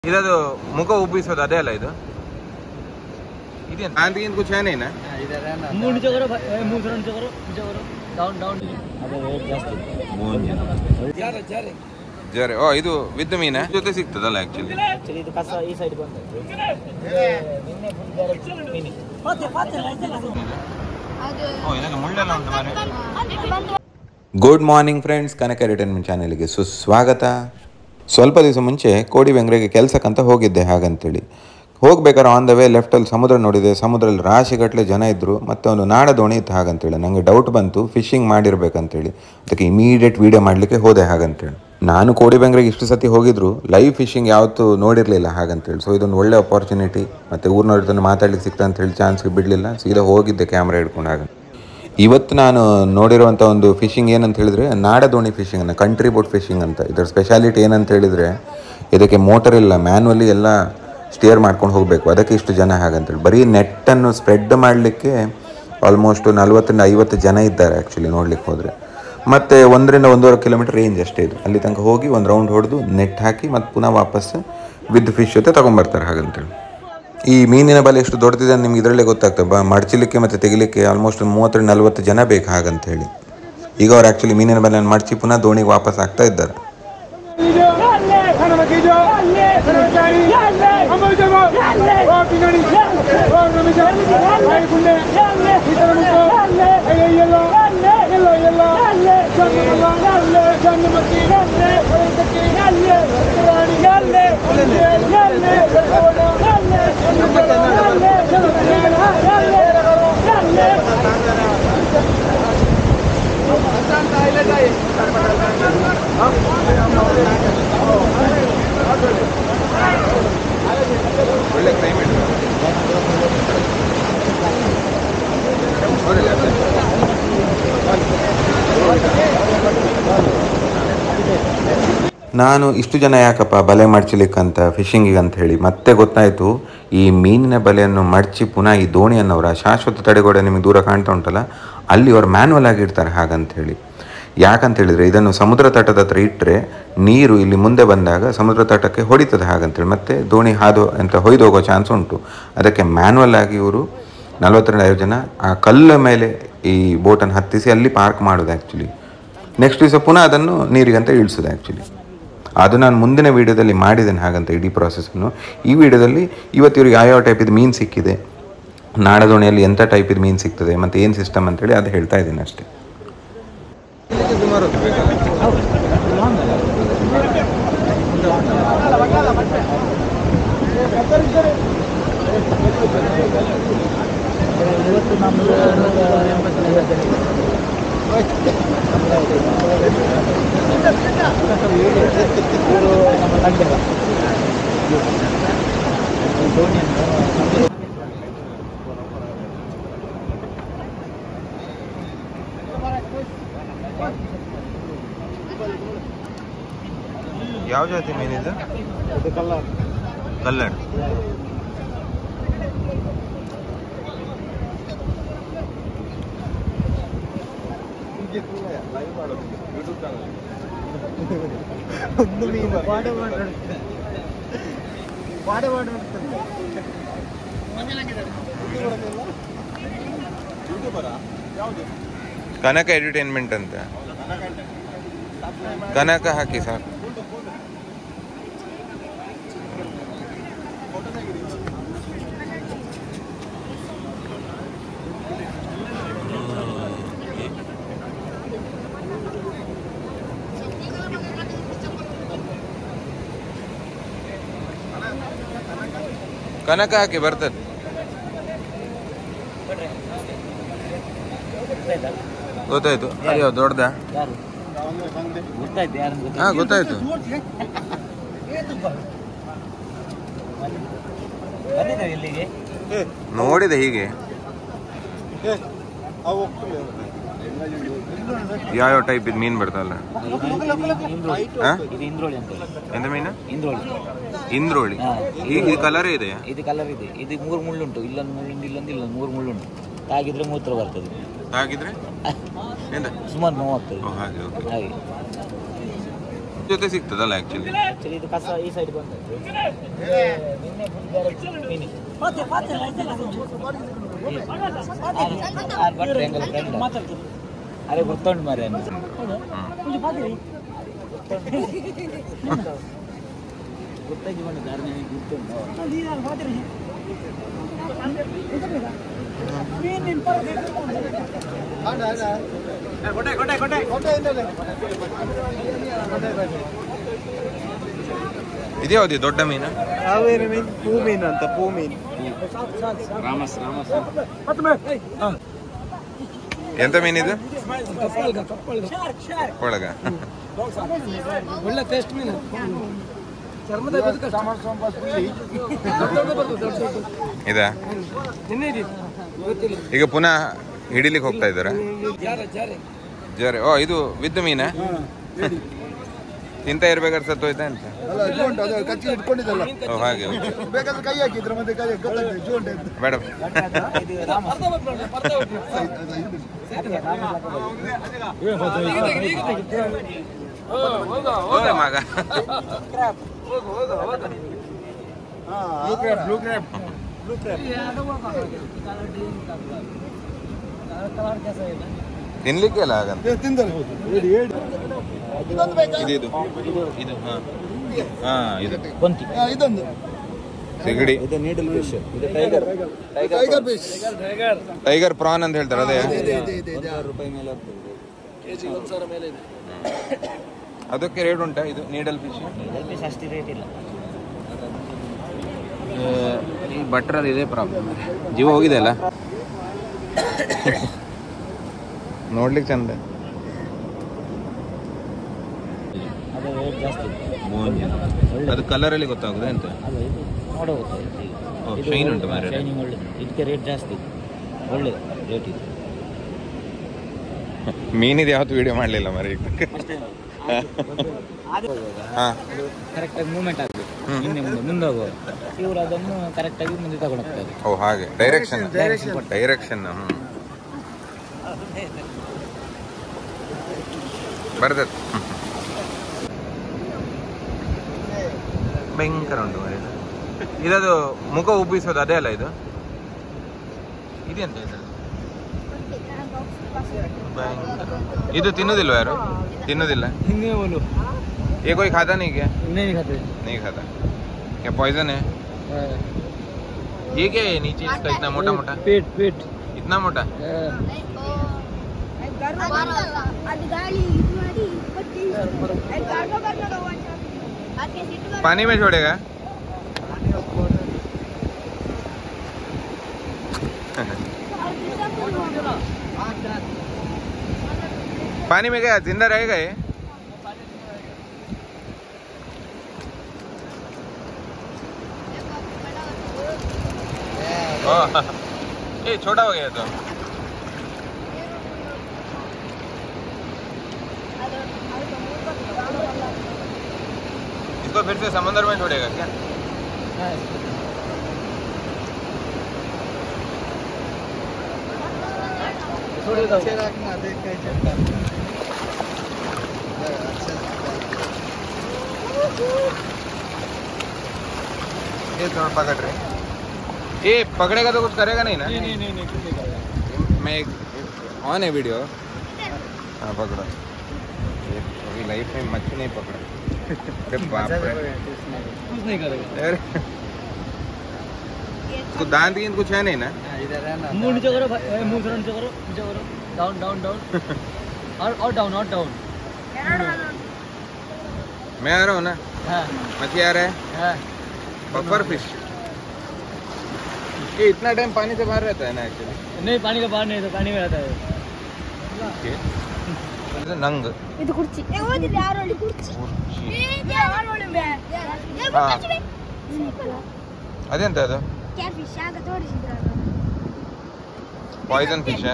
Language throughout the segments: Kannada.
ಇದದು ಮುಖ ಉಬ್ಬಿಸೋದು ಅದೇ ಅಲ್ಲ ಇದು ಇದೇನು ಆಂಟಿಗಿಂತ कुछ है नहीं ना मूड नीचे करो मूड नीचे करो डाउन डाउन ಅದೇ ವೇಟ್ ಜಾಸ್ತಿ ಜರೆ ಓ ಇದು ವಿತ್ ಮೀನ ಜೊತೆ ಸಿಗ್ತದಲ್ಲ ಆಕ್ಚುಲಿ ಇದು ಕಸ ಈ ಸೈಡ್ ಬಂತು ನಿನ್ನೆ ಫುಲ್ ಡೈರೆಕ್ಟ್ ಮೀನಿ ಓ ಇದಕ್ಕೆ ಮುಳ್ಳೆಲ್ಲ ಉಂಟು ಮಾರೆ good morning friends, Kanaka entertainment ಚಾನೆಲ್ಗೆ ಸುಸ್ವಾಗತ. ಸ್ವಲ್ಪ ದಿವಸ ಮುಂಚೆ ಕೋಡಿ ಬೆಂಗ್ರೆಗೆ ಕೆಲಸಕ್ಕಂತ ಹೋಗಿದ್ದೆ. ಹಾಗಂತೇಳಿ ಹೋಗ್ಬೇಕಾದ್ರೆ ಆನ್ ದ ವೇ ಲೆಫ್ಟಲ್ಲಿ ಸಮುದ್ರ ನೋಡಿದೆ. ಸಮುದ್ರದಲ್ಲಿ ರಾಶಿಗಟ್ಟಲೆ ಜನ ಇದ್ದರು. ಮತ್ತು ಒಂದು ನಾಡ ದೋಣಿ ಇತ್ತು. ಹಾಗಂತೇಳಿ ನನಗೆ ಡೌಟ್ ಬಂತು ಫಿಶಿಂಗ್ ಮಾಡಿರ್ಬೇಕಂತೇಳಿ. ಅದಕ್ಕೆ ಇಮಿಡಿಯೇಟ್ ವೀಡಿಯೋ ಮಾಡಲಿಕ್ಕೆ ಹೋದೆ. ಹಾಗಂತೇಳಿ ನಾನು ಕೋಡಿ ಬೆಂಗ್ರೆಗೆ ಇಷ್ಟು ಸತಿ ಹೋಗಿದ್ರು ಲೈವ್ ಫಿಶಿಂಗ್ ಯಾವತ್ತೂ ನೋಡಿರಲಿಲ್ಲ. ಹಾಗಂತೇಳಿ ಸೊ ಇದೊಂದು ಒಳ್ಳೆ ಅಪಾರ್ಚುನಿಟಿ. ಮತ್ತು ಊರಿನವ್ರ ಜೊತೆ ಮಾತಾಡ್ಲಿಕ್ಕೆ ಸಿಗ್ತಾ ಅಂತೇಳಿ ಚಾನ್ಸ್ಗೆ ಬಿಡಲಿಲ್ಲ. ಸೀದಾ ಹೋಗಿದ್ದೆ ಕ್ಯಾಮ್ರಾ ಹಿಡ್ಕೊಂಡು. ಹಾಗೆ ಇವತ್ತು ನಾನು ನೋಡಿರುವಂಥ ಒಂದು ಫಿಶಿಂಗ್ ಏನಂತ ಹೇಳಿದರೆ ನಾಡ ದೋಣಿ ಫಿಶಿಂಗ್ ಅನ್ನು ಕಂಟ್ರಿ ಬೋಟ್ ಫಿಶಿಂಗ್ ಅಂತ. ಇದರ ಸ್ಪೆಷಾಲಿಟಿ ಏನಂತ ಹೇಳಿದರೆ ಇದಕ್ಕೆ ಮೋಟರ್ ಇಲ್ಲ, ಮ್ಯಾನ್ಯುವಲಿ ಎಲ್ಲ ಸ್ಟಿಯರ್ ಮಾಡ್ಕೊಂಡು ಹೋಗಬೇಕು. ಅದಕ್ಕೆ ಇಷ್ಟು ಜನ. ಹಾಗಂತೇಳಿ ಬರೀ ನೆಟ್ಟನ್ನು ಸ್ಪ್ರೆಡ್ ಮಾಡಲಿಕ್ಕೆ ಆಲ್ಮೋಸ್ಟ್ 40-50 ಜನ ಇದ್ದಾರೆ ಆ್ಯಕ್ಚುಲಿ ನೋಡ್ಲಿಕ್ಕೆ ಹೋದರೆ. ಮತ್ತು 1-1.5 ಕಿಲೋಮೀಟರ್ ರೇಂಜ್ ಅಷ್ಟೇ ಇದು. ಅಲ್ಲಿ ತನಕ ಹೋಗಿ ಒಂದು ರೌಂಡ್ ಹೊಡೆದು ನೆಟ್ ಹಾಕಿ ಮತ್ತು ಪುನಃ ವಾಪಸ್ ವಿತ್ ಫಿಶ್ ಜೊತೆ ತೊಗೊಂಬರ್ತಾರೆ. ಹಾಗಂತೇಳಿ ಈ ಮೀನಿನ ಬಲೆ ಎಷ್ಟು ದೊಡ್ಡದಿದೆ ನಿಮ್ಗೆ ಇದರಲ್ಲೇ ಗೊತ್ತಾಗ್ತದೆ. ಮಡಚಲಿಕ್ಕೆ ಮತ್ತು ತೆಗಿಲಿಕ್ಕೆ ಆಲ್ಮೋಸ್ಟ್ 30-40 ಜನ ಬೇಕು. ಹಾಗಂತೇಳಿ ಈಗ ಅವ್ರು ಆ್ಯಕ್ಚುಲಿ ಮೀನಿನ ಬಲೆಯನ್ನು ಮಡಚಿ ಪುನಃ ದೋಣಿಗೆ ವಾಪಸ್ ಆಗ್ತಾ ಇದ್ದಾರೆ. ಒಳ್ಳೆ ಕ್ಲೈಮೇಟ್. ನಾನು ಇಷ್ಟು ಜನ ಯಾಕಪ್ಪ ಬಲೆ ಮಡಚಲಿಕ್ಕಂತ ಫಿಶಿಂಗಿಗೆ ಅಂತ ಹೇಳಿ ಮತ್ತೆ ಗೊತ್ತಾಯಿತು. ಈ ಮೀನಿನ ಬಲೆಯನ್ನು ಮಡಚಿ ಪುನಃ ಈ ದೋಣಿಯನ್ನು ಅವರ ಶಾಶ್ವತ ತಡೆಗೋಡೆ ನಿಮಗೆ ದೂರ ಕಾಣ್ತಾ ಉಂಟಲ್ಲ ಅಲ್ಲಿ ಅವರು ಮ್ಯಾನ್ಯುವಲ್ ಆಗಿ ಇಡ್ತಾರೆ. ಹಾಗಂತೇಳಿ ಯಾಕಂತ ಹೇಳಿದರೆ ಇದನ್ನು ಸಮುದ್ರ ತಟದ ಹತ್ರ ಇಟ್ಟರೆ ನೀರು ಇಲ್ಲಿ ಮುಂದೆ ಬಂದಾಗ ಸಮುದ್ರ ತಟಕ್ಕೆ ಹೊಡಿತದೆ. ಹಾಗಂತೇಳಿ ಮತ್ತು ದೋಣಿ ಹೊಯ್ದು ಹೋಗೋ ಚಾನ್ಸ್ ಉಂಟು. ಅದಕ್ಕೆ ಮ್ಯಾನ್ಯುವಲ್ ಆಗಿ ಇವರು 40-50 ಜನ ಆ ಕಲ್ಲ ಮೇಲೆ ಈ ಬೋಟನ್ನು ಹತ್ತಿಸಿ ಅಲ್ಲಿ ಪಾರ್ಕ್ ಮಾಡೋದು ಆ್ಯಕ್ಚುಲಿ. ನೆಕ್ಸ್ಟ್ ದಿವಸ ಪುನಃ ಅದನ್ನು ನೀರಿಗಂತ ಇಳಿಸೋದು ಆ್ಯಕ್ಚುಲಿ. ಅದು ನಾನು ಮುಂದಿನ ವೀಡಿಯೋದಲ್ಲಿ ಮಾಡಿದ್ದೇನೆ. ಹಾಗಂತ ಇಡೀ ಪ್ರಾಸೆಸ್ಸನ್ನು ಈ ವಿಡಿಯೋದಲ್ಲಿ ಇವತ್ತು ಇವ್ರಿಗೆ ಯಾವ ಟೈಪಿದು ಮೀನು ಸಿಕ್ಕಿದೆ, ನಾಡದೋಣಿಯಲ್ಲಿ ಎಂಥ ಟೈಪಿದು ಮೀನು ಸಿಗ್ತದೆ ಮತ್ತು ಏನು ಸಿಸ್ಟಮ್ ಅಂತೇಳಿ ಅದು ಹೇಳ್ತಾ ಇದ್ದೀನಿ ಅಷ್ಟೇ. ಸುಮಾರು ಹೊತ್ತು ಬೇಕಲ್ಲ. ಇವತ್ತು ನಮ್ಮದು 180 ಯಾವ ಜಾತಿ ಮೀನಿದೆ? ಕಲ್ಲಡ್. ಒಂದು ಮೀನು ಕನಕ ಎಂಟರ್ಟೈನ್ಮೆಂಟ್ ಅಂತ ಕನಕ ಹಾಕಿ ಸಾಕು. ಕನಕ ಹಾಕಿ ಬರ್ತದೆ. ಗೊತ್ತಾಯ್ತು. ಅಯ್ಯೋ ದೊಡ್ಡದ? ಹಾಂ ಗೊತ್ತಾಯ್ತು. ನೋಡಿದೆ ಹೀಗೆ. ಯಾವ ಟೈಪ್ ಇದು ಮೀನು ಬರ್ತಲ್ಲ? ಎಂತ ಮೀನು? ಇಂದ್ರೋಳಿ. ಈ ಕಲರೇ ಇದೆ. ಇದು ಕಲರ್ ಇದೆ. ಇದು 3 ಮುಳ್ಳುಂಟು. ಇಲ್ಲೊಂದು 3 ಮುಳ್ಳುಂಟು. ತಾಗಿದ್ರೆ ಮೂತ್ರ ಬರ್ತದೆ. ತಾಗಿದ್ರೆ ಸುಮಾರು ನೋವಾಗ್ತದೆ. ಹಾಗೆ ಜೊತೆ ಸಿಗ್ತದಲ್ಲ ಆಕ್ಚುಲಿ. ಆಕ್ಚುಲಿ ಇದು ಕಸ ಈ ಸೈಡ್ ಬಂದದ್ದು ನಿನ್ನೆ ಫುಲ್ ಮೀನಿ ಅರೆ ಗೊತ್ತುಂಟು ಮಾರೆ ಗೊತ್ತಾಗಿ ಬಂದ ಧಾರಣೆ ಗೊತ್ತುಂಟು ಇದ್ಯಾವ್ದು ದೊಡ್ಡ ಮೀನು? ಕಾವೇರಿ ಮೀನು, ಪೂ ಮೀನು ಅಂತ, ಪೂ ಮೀನು. ರಾಮಸ್ ಎಂತ ಮೀನಿದು? ಒಳಗ ಒಳ್ಳೆ ಟೇಸ್ಟ್ ಮೀನು. ಇದಾ? ಈಗ ಪುನಃ ಹಿಡಿಲಿಕ್ಕೆ ಹೋಗ್ತಾ ಇದ್ದಾರಾ? ಜಾರೆ. ಓ, ಇದು ವಿದ್ದ ಮೀನ? ತಿಂತ ಇರ್ಬೇಕಾದ್ರೆ ಸತ್ತೋಯ್ತಾ ಅಂತ? ಇಟ್ಕೊಂಡಿದ್ದಲ್ಲ, ಓ ಹಾಗೆ. ಬೇಕಾದ್ರೆ ಕೈ ಹಾಕಿದ್ರೆ ಮತ್ತೆ ಕೈ ಬೇಡ. ಹೋದ ಮಗ. ತಿನ್ಲಿಕ್ಕೆ ಅಲ್ಲ ಹಾಗಂತ. ಇದು ಇದು ಹಾ ಇದು ಕೊಂತಿ ಇದೊಂದು ಸಿಗಡಿ, ಇದು ನೀಡಲ್ ಫಿಶ್, ಇದು tiger tiger fish, tiger prawn ಅಂತ ಹೇಳ್ತಾರೆ. ಅದೇ ₹1,000 ಮೇಲೆ ಹೋಗ್ತದೆ, ಕೆಜಿ 1,000 ಮೇಲೆ ಇದೆ. ಅದಕ್ಕೆ ರೇಟ್ ಉಂಟಾ? ಇದು ನೀಡಲ್ ಫಿಶ್ ಅಷ್ಟು ರೇಟ್ ಇಲ್ಲ. ಈ ಭಟ್ರದ ಇದೇ ಪ್ರಾಬ್ಲಮ್, ಜೀವ ಹೋಗಿದೆ ಅಲ್ಲ. ನೋಡ್ಲಿಕ್ಕೆ ಚಂದ. ಅದು ರೇಟ್ ಜಾಸ್ತಿ. ಅದು ಕಲರಲ್ಲಿ ಗೊತ್ತಾಗುದು ಅಂತ ನೋಡೋ ಗೊತ್ತಾಗುತ್ತೆ. ಶೈನ್ ಉಂಟು ಮಾರ್ರೆ. ಶೈನಿಂಗ್ ಒಳ್ಳೆದು, ಇದಕ್ಕೆ ರೇಟ್ ಜಾಸ್ತಿ, ಒಳ್ಳೆದು ರೇಟ್ ಇದೆ. ಮೀನಿದು ಯಾವತ್ತು ವಿಡಿಯೋ ಮಾಡಲಿಲ್ಲ ಮರಿ. ಕರೆಕ್ಟಾಗಿ ಮೂವ್ಮೆಂಟ್ ಆಗಬೇಕು, ಹಿಂದೆ ಮುಂದೆ ಹೋಗುವ ಇವರು ಅದನ್ನು ಕರೆಕ್ಟಾಗಿ ಮುಂದೆ ತಗೊಂಡು ಹೋಗ್ತಾರೆ. ಓ ಹಾಗೆ, ಡೈರೆಕ್ಷನ್. ಬರ್ತದೆ. ಭಯಂಕರ ಉಂಟು ಮರಿ. ಇದದು ಮುಖ ಉಬ್ಬಿಸೋದು ಅದೇ ಅಲ್ಲ ಇದು? ಇದೆಂತ ಇದು? ಇದು ತಿನ್ನೋದಿಲ್ವ ಯಾರು? ತಿನ್ನೋದಿಲ್ಲ? ये कोई खाता नहीं क्या? नहीं खाता क्या? पॉइजन है ये? क्या है नीचे इसका इतना मोटा मोटा? पेट इतना मोटा? पानी में छोड़ेगा? पानी में क्या जिंदा रहेगा ये? ये छोटा हो गया तो इसको फिर से समुद्र में छोड़ेगा क्या? ये थोड़ा पकड़ रहे, ये पकड़ेगा तो कुछ करेगा नहीं ना? नहीं। मैं ऑन है वीडियो। हाँ पकड़ो। ये अभी लाइफ में मच्छी नहीं पकड़ा। अरे बाप रे, कुछ नहीं करेगा। तो दांत की कुछ है नहीं ना? मुंह नीचे करो, मुंह से नीचे करो, डाउन डाउन डाउन और डाउन और डाउन। मैं आ रहा हूँ ना? हाँ मच्छी आ रहा है? हाँ। Puffer fish. ये इतना टाइम पानी से बाहर रहता है ना एक्चुअली? नहीं, पानी का बाहर नहीं, तो पानी में रहता है। ಇದು ನಂಗ್ ಇದು ಕುರ್ಚಿ ಓದಿಲ್ಲ ಯಾರೋಳಿ ಕುರ್ಚಿ ಇದು ಯಾರೋಳಿ ಬೇ ಅದೆಂತ ಅದು? ಕ್ಯಾಟ್ ಫಿಶ್ ಆಗ ತೋರಿಸಿದ್ರು ಅದು ಪಾಯ್ಸನ್ ಫಿಶ್.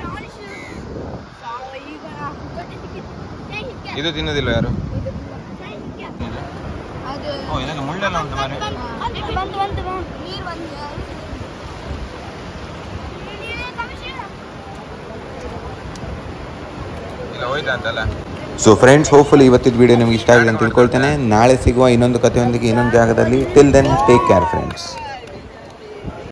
ಇದು ತಿನ್ನೋದಿಲ್ಲ ಯಾರು? ಅದು ಓ ಇದಕ್ಕೆ ಮುಳ್ಳೆಲ್ಲ ಉಂಟು ಮಾರೆ. ಬಂತು ನೀರು ಬಂದು ಇಲ್ಲ ಹೋಯ್ತಾ ಅಂತಲ್ಲ? ಸೊ ಫ್ರೆಂಡ್ಸ್, ಹೋಪ್ಫುಲಿ ಇವತ್ತಿನ ವಿಡಿಯೋ ನಿಮ್ಗೆ ಇಷ್ಟ ಆಗಿದೆ ಅಂತ ತಿಳ್ಕೊಳ್ತೇನೆ. ನಾಳೆ ಸಿಗುವ ಇನ್ನೊಂದು ಕಥೆಯೊಂದಿಗೆ ಇನ್ನೊಂದು ಜಾಗದಲ್ಲಿ. Till then take care friends.